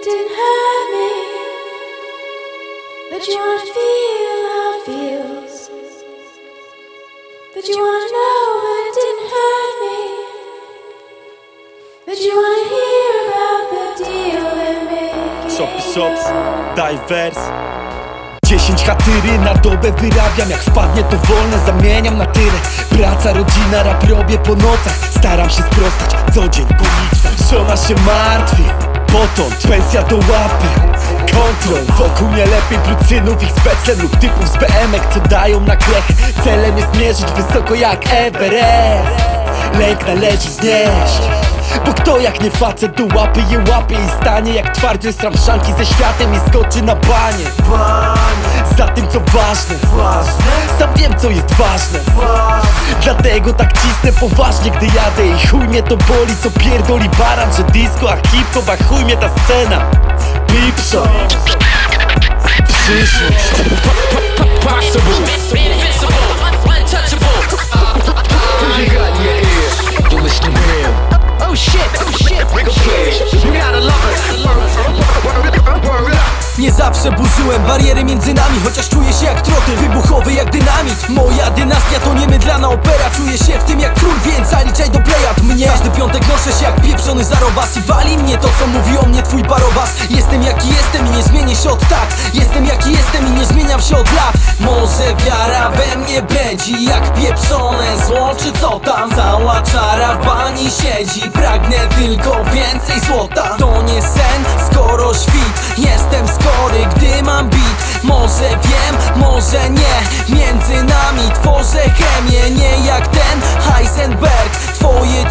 didn't hurt me, but you wanna feel how it feels, but you wanna know that it didn't hurt me, but you wanna hear about the deal they're making. Shops, daj wers. 10 hatyry na dobę wyrabiam. Jak wpadnie to wolne zamieniam na tyle. Praca, rodzina, rap robię po nocach. Staram się sprostać, co dzień gonitwa. Żona się martwi, potąd pensja do łapy. Kontrol, wokół nie lepiej brucynów, ich specem lub typów z BM-ek, co dają na krech. Celem jest mierzyć wysoko jak Everest. Lęk należy znieść, bo kto jak nie facet do łapy je łapie i stanie jak twardziel z ramszanki ze światem i skoczy na banie. Za tym co ważne, sam wiem co jest ważne. Dlatego tak cisnę poważnie gdy jadę i chuj mnie to boli co pierdoli baran, że disco a hip-hop a chuj mnie ta scena. Pipszo, przyszłość. Nie zawsze burzyłem bariery między nami, chociaż czuję się jak trotyl, wybuchowy jak dynamit. Moja dynastia to niemydlana opera, czuję się w tym jak król, więc zaliczaj do plejad mnie. Każdy piątek noszę się jak pieprzony zarobas i wali mnie to co mówi o mnie twój parobas. Jestem jaki jestem i nie zmienię się od tak. Jestem jaki jestem i nie zmieniam się od lat. Może wiara we mnie brędzi jak pieprzone zło, czy co tam. Cała czara w bani siedzi, pragnę tylko więcej złota. To nie sen, skoro świt, jestem skory, gdy mam beat. Może wiem, może nie, między nami tworzę chemię. Nie jak ten Heisenberg, twoje